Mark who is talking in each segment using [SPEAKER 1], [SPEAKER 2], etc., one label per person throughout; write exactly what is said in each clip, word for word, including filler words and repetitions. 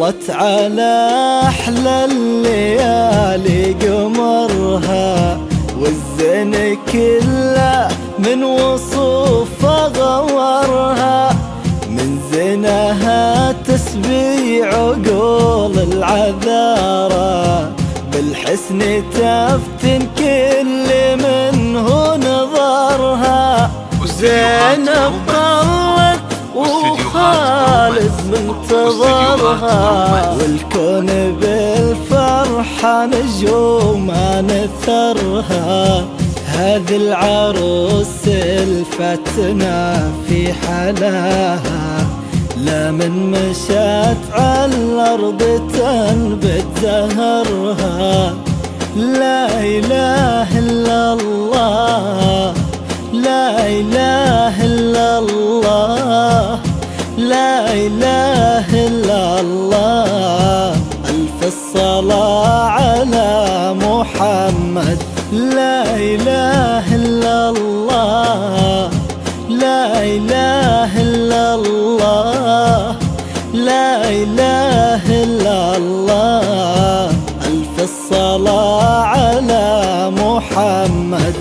[SPEAKER 1] طلت على أحلى الليالي قمرها، والزين كله من وصوفه غورها، من زينها تسبي عقول العذارى، بالحسن تفتن كل منه نظرها. زينب طلت وخالد منتظرها، والكون بالفرحة نجوم نثرها. هذه العروس الفتنة في حلاها، لا من مشت على الأرض تنبت زهرها. لا إله إلا الله، لا إله إلا الله، لا إله إلا الله. ألف الصلاة على محمد. لا إله إلا الله، لا إله إلا الله، لا إله إلا الله. ألف الصلاة على محمد.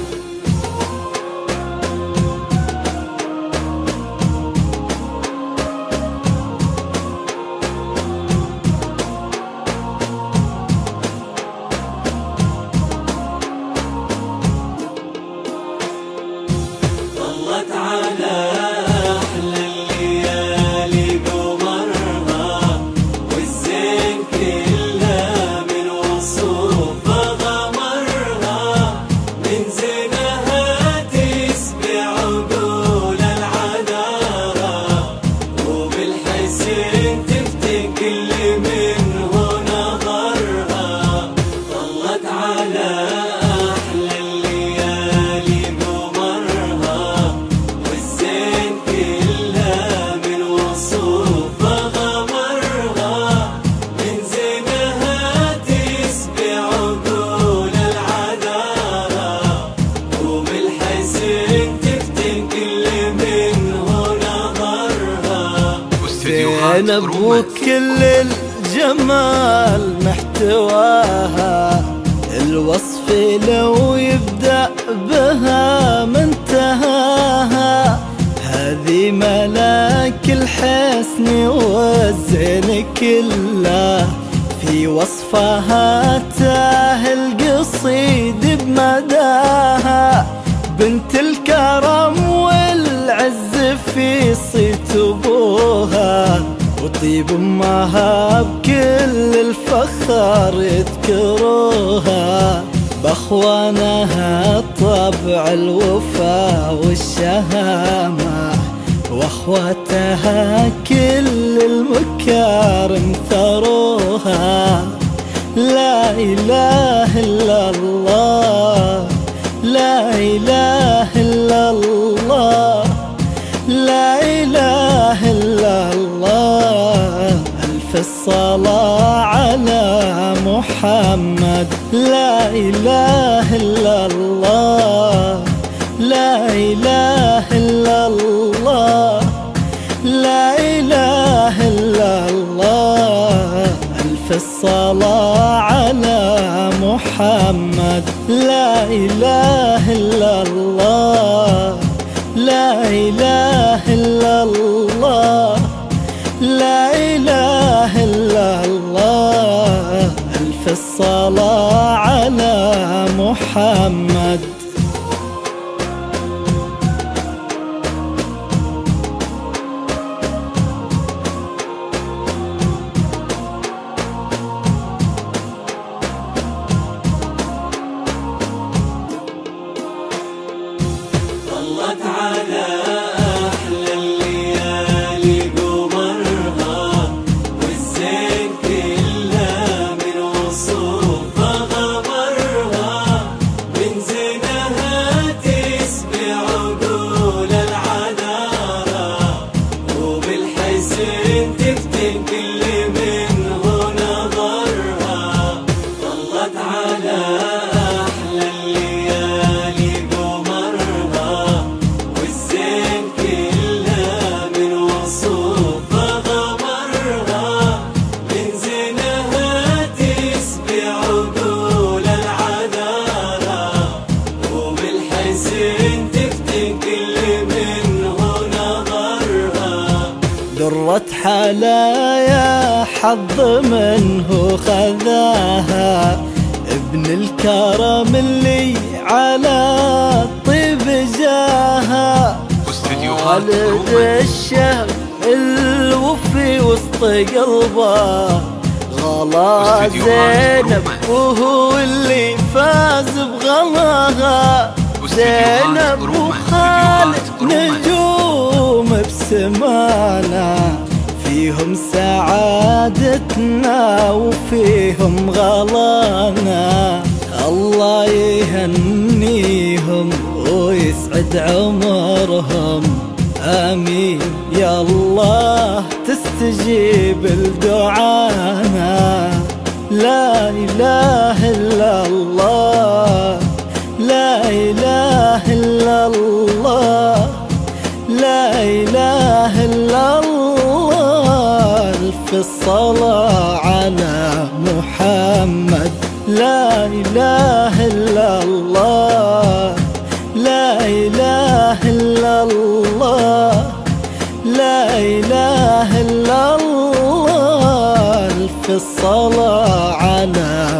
[SPEAKER 2] طلت على أحلى الليالي قمرها، والزين كله من وصوفه غمرها، من زينها تسبع عقول العذارى، وبالحسن تفتن كل منه نظرها. طلت على
[SPEAKER 1] زينب وكل الجمال محتواها، الوصف لو يبدأ بها منتهاها. هذه ملاك الحسن والزين كله، في وصفها تاه القصيد بمداها. بنت الكرم والعز في صيت ابوها، وطيب امها بكل الفخر يذكروها. باخوانها طبع الوفا والشهامة، واخواتها كل المكارم ثروها. لا اله الا الله، لا إله إلا الله، لا إله إلا الله. ألف الصلاة على محمد. لا إله إلا الله، لا إله إلا الله، لا إله إلا الله. ألف الصلاة على محمد. لا إله إلا الله، لا إله إلا الله، لا إله إلا الله. ألف الصلاة على محمد.
[SPEAKER 2] طلت على أحلى الليالي قمرها، والزين كله من وصوفه غمرها، من زينها
[SPEAKER 1] مرت حلايا حظ منه خذاها، ابن الكرم اللي على الطيب جاها، خالد الشهم الوفي وسط قلبه، غلا زينب وهو اللي فاز بغلاها، زينب وخالد نجوم بسمانا، فيهم سعادتنا وفيهم غلانا، الله يهنيهم ويسعد عمرهم، آمين يا الله تستجيب لدعانا، لا إله إلا الله، لا إله إلا الله، لا إله إلا الله، ألف الصلاة على محمد، لا إله إلا الله، لا إله إلا الله، لا إله إلا الله، ألف الصلاة على